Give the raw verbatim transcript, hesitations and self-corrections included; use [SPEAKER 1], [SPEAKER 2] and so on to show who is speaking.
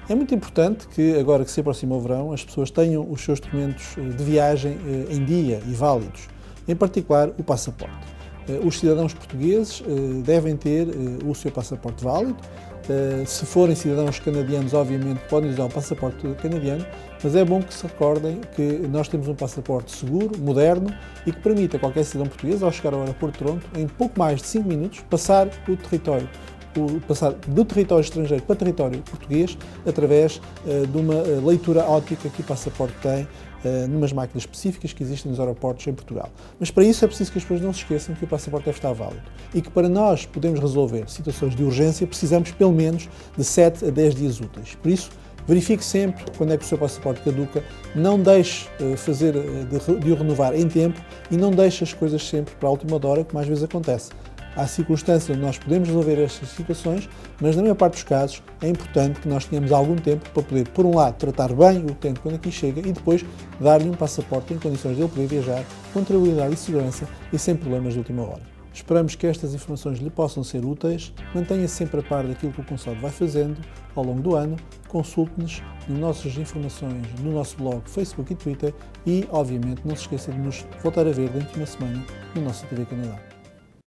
[SPEAKER 1] É muito importante que, agora que se aproxima o verão, as pessoas tenham os seus documentos de viagem em dia e válidos, em particular o passaporte. Os cidadãos portugueses devem ter o seu passaporte válido. Se forem cidadãos canadianos, obviamente podem usar o passaporte canadiano, mas é bom que se recordem que nós temos um passaporte seguro, moderno e que permite a qualquer cidadão português, ao chegar ao aeroporto de Toronto, em pouco mais de cinco minutos, passar o território O, passar do território estrangeiro para território português através uh, de uma uh, leitura óptica que o passaporte tem uh, numas máquinas específicas que existem nos aeroportos em Portugal. Mas para isso é preciso que as pessoas não se esqueçam que o passaporte deve estar válido e que para nós podermos resolver situações de urgência precisamos pelo menos de sete a dez dias úteis. Por isso, verifique sempre quando é que o seu passaporte caduca, não deixe uh, fazer, uh, de, de o renovar em tempo e não deixe as coisas sempre para a última hora, como às vezes acontece. Há circunstâncias onde nós podemos resolver estas situações, mas na maior parte dos casos é importante que nós tenhamos algum tempo para poder, por um lado, tratar bem o utente quando aqui chega e depois dar-lhe um passaporte em condições de ele poder viajar com tranquilidade e segurança e sem problemas de última hora. Esperamos que estas informações lhe possam ser úteis. Mantenha-se sempre a par daquilo que o Consulado vai fazendo ao longo do ano. Consulte-nos nas nossas informações no nosso blog, Facebook e Twitter e, obviamente, não se esqueça de nos voltar a ver dentro de uma semana no nosso T V Canadá.